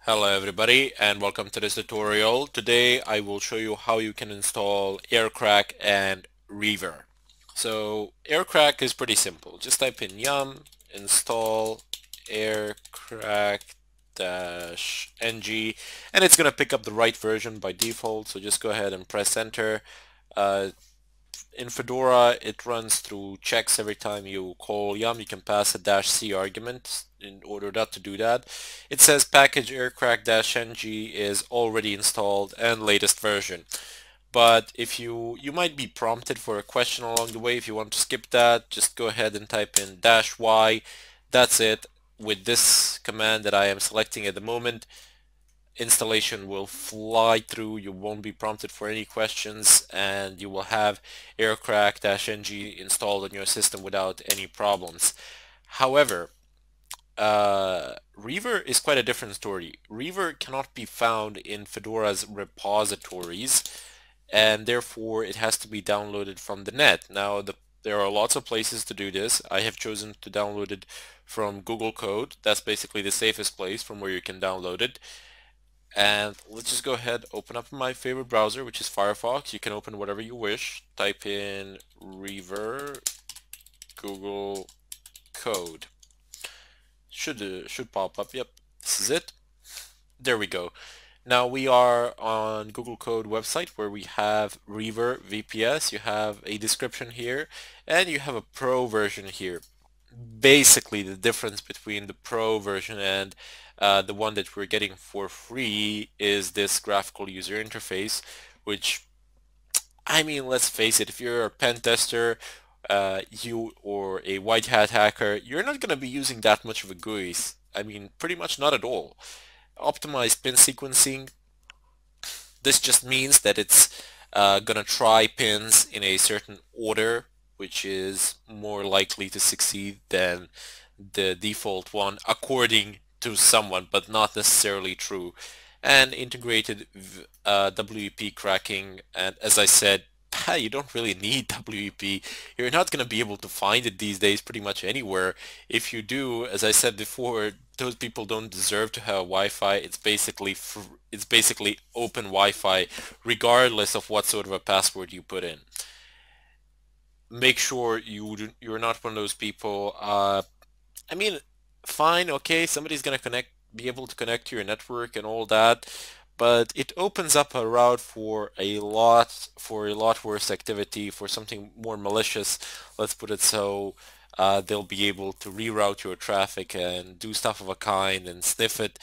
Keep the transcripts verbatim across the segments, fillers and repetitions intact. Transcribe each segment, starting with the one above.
Hello everybody and welcome to this tutorial. Today I will show you how you can install aircrack and Reaver. So aircrack is pretty simple. Just type in yum install aircrack-ng and it's going to pick up the right version by default, so just go ahead and press enter. Uh, in Fedora, it runs through checks every time you call yum. You can pass a dash C argument in order not to do that. It says package aircrack-ng is already installed and latest version. But if you you might be prompted for a question along the way. If you want to skip that, just go ahead and type in dash Y. That's it. With this command that I am selecting at the moment, installation will fly through. You won't be prompted for any questions and you will have aircrack-ng installed on your system without any problems. However, uh, Reaver is quite a different story. Reaver cannot be found in Fedora's repositories and therefore it has to be downloaded from the net. Now the, there are lots of places to do this. I have chosen to download it from Google Code. That's basically the safest place from where you can download it. And let's just go ahead, open up my favorite browser, which is Firefox. You can open whatever you wish. Type in Reaver Google Code. Should uh, should pop up. Yep, this is it. There we go. Now we are on Google Code website where we have Reaver V P S. You have a description here, and you have a Pro version here. Basically, the difference between the Pro version and uh, the one that we're getting for free is this graphical user interface, which, I mean, let's face it, if you're a pen tester, uh, you or a white hat hacker, you're not going to be using that much of a G U I. I mean, pretty much not at all. Optimized pin sequencing, this just means that it's uh, going to try pins in a certain order, which is more likely to succeed than the default one, according to someone, but not necessarily true. And integrated uh, W E P cracking, and as I said, you don't really need W E P. You're not going to be able to find it these days pretty much anywhere. If you do, as I said before, those people don't deserve to have Wi-Fi. It's basically fr it's basically open Wi-Fi, regardless of what sort of a password you put in. Make sure you do, you're not one of those people. Uh, I mean, fine, okay, somebody's gonna connect, be able to connect to your network and all that, but it opens up a route for a lot, for a lot worse activity, for something more malicious, let's put it so. Uh, they'll be able to reroute your traffic and do stuff of a kind and sniff it.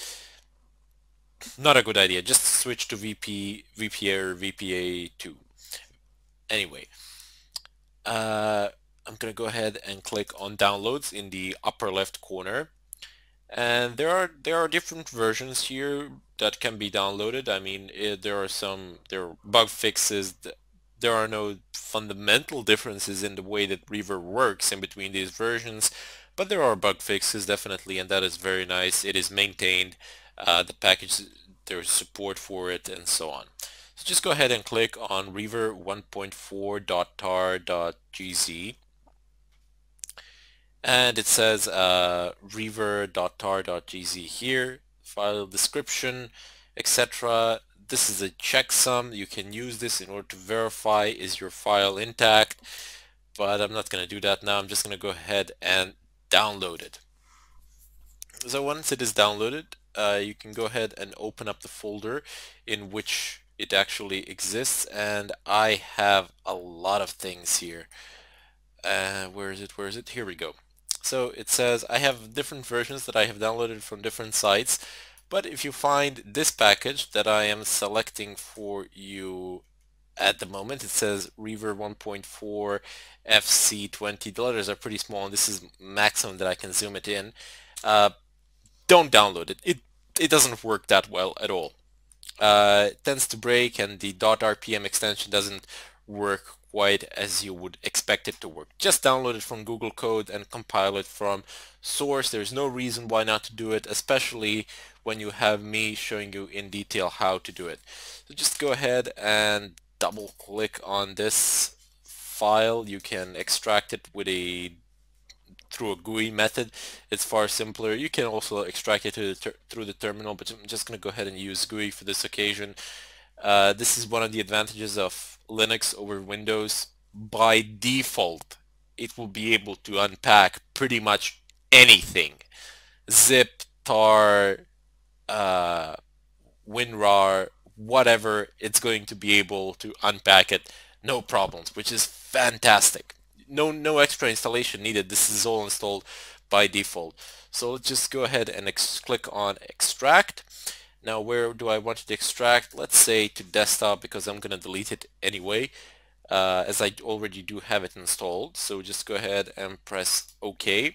Not a good idea. Just switch to V P, V P A or V P A two. Anyway, uh, I'm gonna go ahead and click on downloads in the upper left corner. And there are there are different versions here that can be downloaded. I mean, it, there are some there are bug fixes. There are no fundamental differences in the way that Reaver works in between these versions, but there are bug fixes definitely, and that is very nice. It is maintained. Uh, the package, there's support for it, and so on. So just go ahead and click on reaver one point four dot tar dot g z. And it says uh, reaver dot tar dot g z here, file description, et cetera. This is a checksum. You can use this in order to verify is your file intact, but I'm not going to do that now. I'm just going to go ahead and download it. So once it is downloaded, uh, you can go ahead and open up the folder in which it actually exists, and I have a lot of things here. Uh, where is it? Where is it? Here we go. So it says I have different versions that I have downloaded from different sites, but if you find this package that I am selecting for you at the moment, it says Reaver one point four F C twenty. The letters are pretty small and this is maximum that I can zoom it in. Uh, don't download it. It it doesn't work that well at all. Uh, it tends to break and the .rpm extension doesn't work quite as you would expect it to work. Just download it from Google Code and compile it from source. There's no reason why not to do it, especially when you have me showing you in detail how to do it. So just go ahead and double click on this file. You can extract it with a through a G U I method. It's far simpler. You can also extract it to the through the terminal, but I'm just going to go ahead and use G U I for this occasion. Uh, this is one of the advantages of Linux over Windows. By default, it will be able to unpack pretty much anything. Zip, tar, uh, WinRAR, whatever, it's going to be able to unpack it, no problems, which is fantastic. No, no extra installation needed. This is all installed by default. So let's just go ahead and ex click on extract. Now, where do I want it to extract? Let's say to desktop, because I'm going to delete it anyway, uh, as I already do have it installed. So just go ahead and press OK.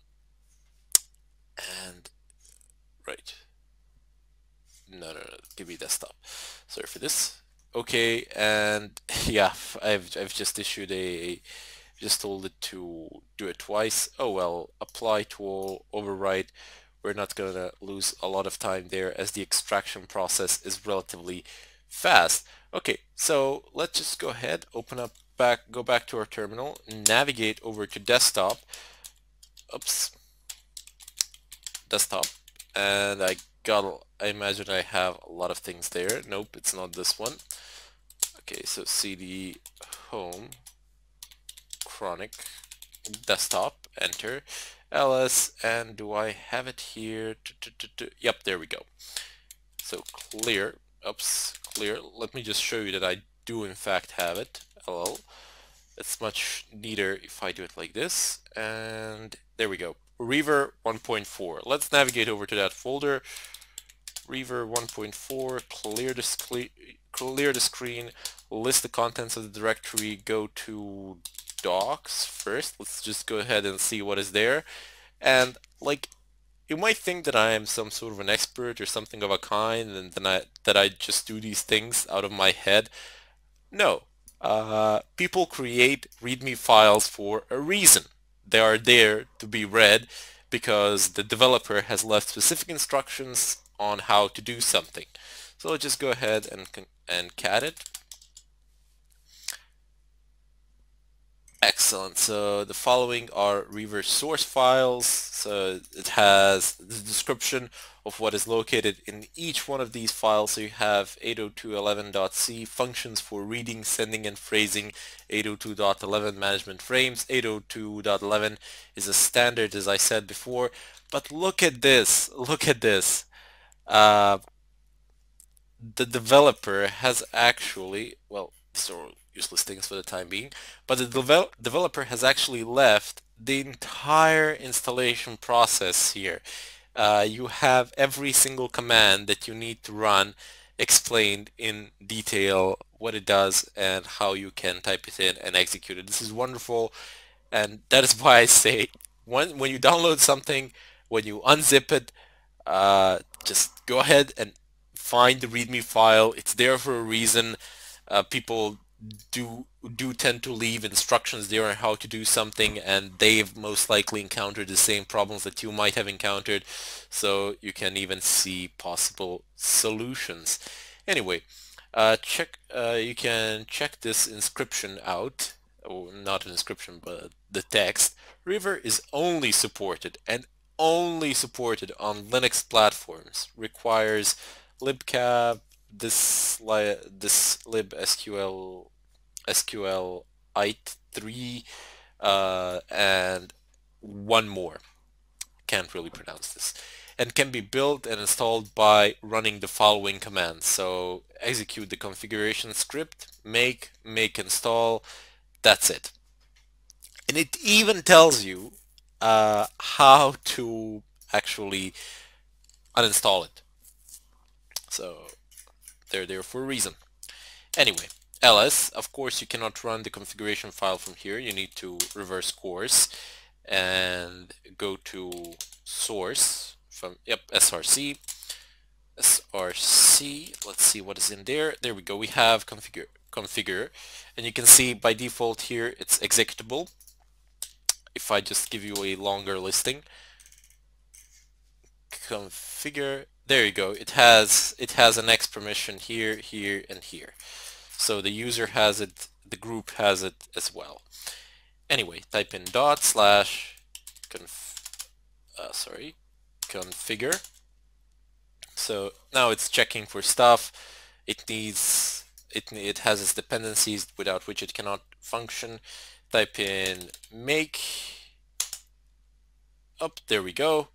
And right. No, no, no, give me desktop. Sorry for this. Okay, and yeah, I've I've just issued a just told it to do it twice. Oh well, apply to all, override. We're not gonna lose a lot of time there as the extraction process is relatively fast. Okay, so let's just go ahead, open up back, go back to our terminal, navigate over to desktop. Oops, desktop, and I got, I imagine I have a lot of things there. Nope, it's not this one. Okay, so cd home chronic desktop, enter ls, and do I have it here? Yep, there we go. So clear, oops, clear. Let me just show you that I do in fact have it. Lol. It's much neater if I do it like this, and there we go. Reaver one point four. Let's navigate over to that folder. Reaver one point four, clear the, clear the screen, list the contents of the directory, go to docs first. Let's just go ahead and see what is there. And like, you might think that I am some sort of an expert or something of a kind, and then I, that I just do these things out of my head. No. Uh, people create README files for a reason. They are there to be read because the developer has left specific instructions on how to do something. So let's just go ahead and, and cat it. Excellent. So the following are Reaver source files. So it has the description of what is located in each one of these files. So you have eight oh two dot eleven dot c functions for reading, sending, and phrasing, eight oh two dot eleven management frames. eight oh two dot eleven is a standard, as I said before. But look at this. Look at this. Uh, the developer has actually, well, these are useless things for the time being, but the devel developer has actually left the entire installation process here. Uh, you have every single command that you need to run explained in detail, what it does and how you can type it in and execute it. This is wonderful, and that is why I say when, when you download something, when you unzip it, uh, just go ahead and find the README file. It's there for a reason. Uh, people do do tend to leave instructions there on how to do something, and they've most likely encountered the same problems that you might have encountered, so you can even see possible solutions. Anyway, uh, check. Uh, you can check this inscription out. Oh, not an inscription, but the text. Reaver is only supported and only supported on Linux platforms. Requires libcap, this li this libsql SQLite three, uh, and one more. Can't really pronounce this. And can be built and installed by running the following commands. So execute the configuration script, make, make install, that's it. And it even tells you uh, how to actually uninstall it. So they're there for a reason. Anyway, ls, of course you cannot run the configuration file from here. You need to reverse course and go to source from, yep, src. src, let's see what is in there. There we go, we have configure, configure, and you can see by default here it's executable. If I just give you a longer listing, configure, there you go, it has it has an X permission here, here, and here. So the user has it, the group has it as well. Anyway, type in dot slash conf uh, sorry, configure. So now it's checking for stuff. It needs it it has its dependencies without which it cannot function. Type in make. Up, there we go.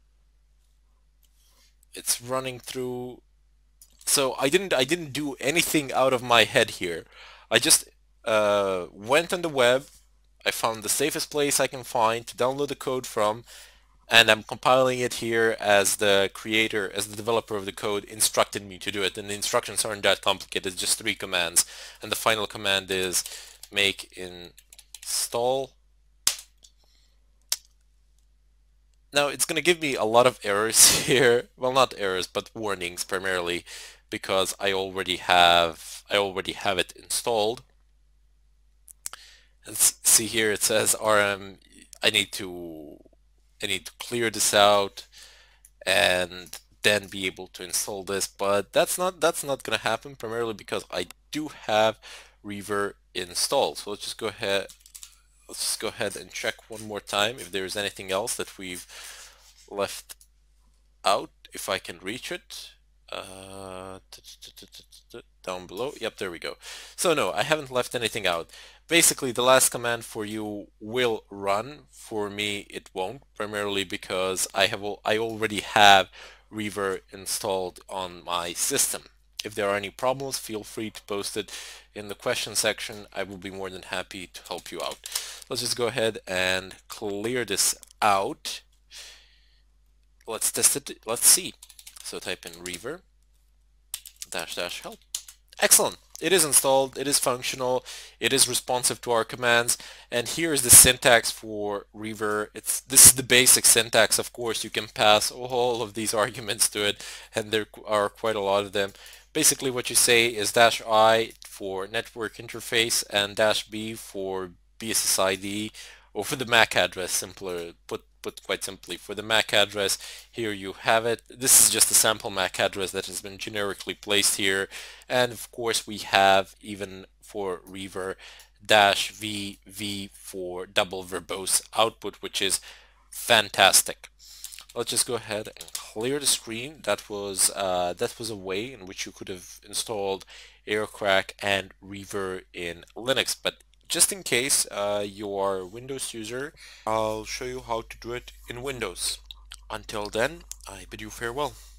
It's running through. So I didn't I didn't do anything out of my head here. I just uh, went on the web. I found the safest place I can find to download the code from, and I'm compiling it here as the creator, as the developer of the code instructed me to do it. And the instructions aren't that complicated, it's just three commands. And the final command is make install. Now it's going to give me a lot of errors here. Well, not errors, but warnings primarily, because I already have I already have it installed. And see here it says R M. I need to I need to clear this out and then be able to install this. But that's not that's not going to happen, primarily because I do have Reaver installed. So let's just go ahead. Let's just go ahead and check one more time if there's anything else that we've left out, if I can reach it. Uh, down below. Yep, there we go. So no, I haven't left anything out. Basically, the last command for you will run. For me, it won't, primarily because I have I already have Reaver installed on my system. If there are any problems, feel free to post it in the question section. I will be more than happy to help you out. Let's just go ahead and clear this out. Let's test it. Let's see. So type in Reaver dash dash help. Excellent. It is installed. It is functional. It is responsive to our commands. And here is the syntax for Reaver. It's this is the basic syntax. Of course, you can pass all of these arguments to it, and there are quite a lot of them. Basically, what you say is dash I for network interface and dash B for B S S I D, or for the M A C address. Simpler put put quite simply, for the M A C address, here you have it. This is just a sample M A C address that has been generically placed here. And of course we have, even for Reaver, dash V V for double verbose output, which is fantastic. Let's just go ahead and clear the screen. That was uh, that was a way in which you could have installed aircrack and Reaver in Linux. But just in case uh, you are a Windows user, I'll show you how to do it in Windows. Until then, I bid you farewell.